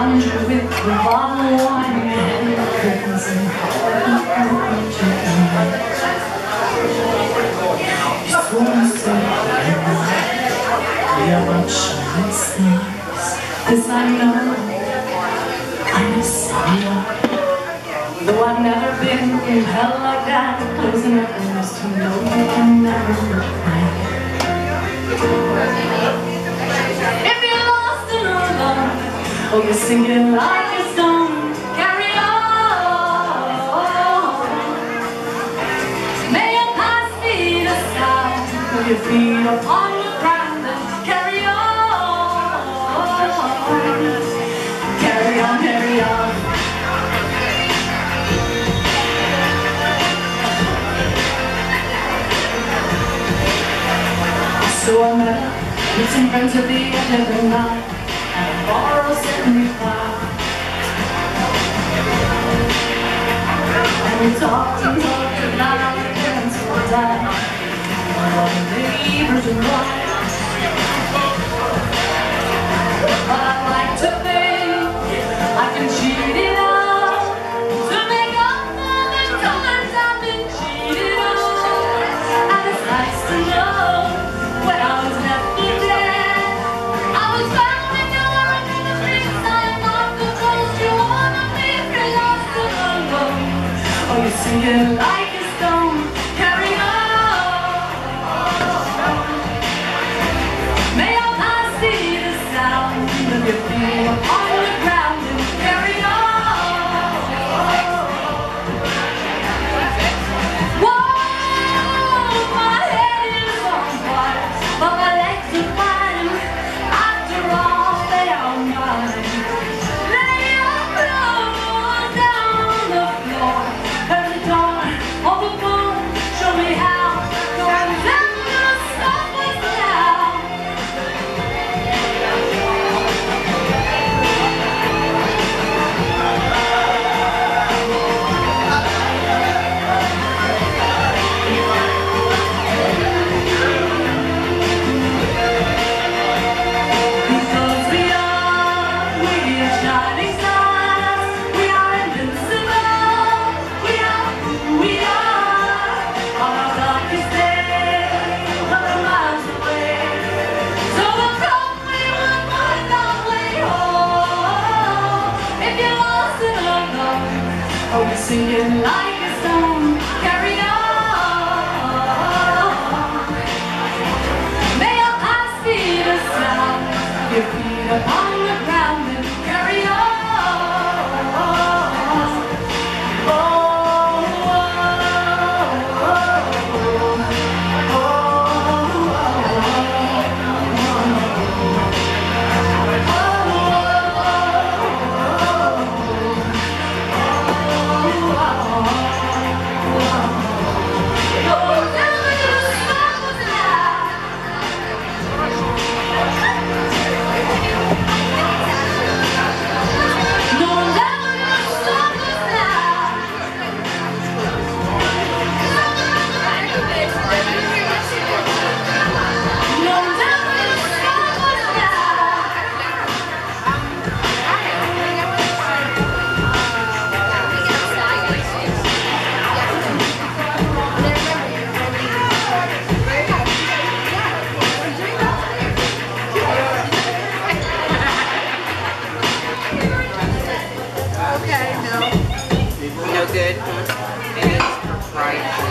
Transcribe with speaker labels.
Speaker 1: conjure with the bottle of wine and the curtains and you swore to say we are like shining stars. This I know, I miss you. Though I've never been in hell like that, closing up windows to know you can never look back. If you're lost and alone, oh, you're singing like a stone, carry on. May your past be the sound of your feet upon the ground and carry on. Carry on, carry on. So I met up with some friends at the end of the night at a bar of 75. And we talked and talked about our parents who died, all the neighbors and what. But I'd like to think I can cheat it out to make up for the times I've been cheated on. And it's nice to know when I was left for dead, I was found when you were under the big sign off the coast. You wanna be if you're lost and alone. Oh, you're singing like a stone, carry on. May your eyes see the sound of your feet on the ground and carry on. Whoa, my head is on fire, but my legs are fine. After all, they are mine. Lay your clothes down the floor, turn the door on the phone. Show me how. Don't ever stop us now. Because we are shining stars. We are invincible. We are who we are. On our darkest day, 100 miles away. So we'll come, we will find our way home. If you're lost and alone, oh, we're singing like a stone, carry on. May your eyes see the sound of your feet upon the ground and carry on. Oh, oh,
Speaker 2: No good. It is for Friday.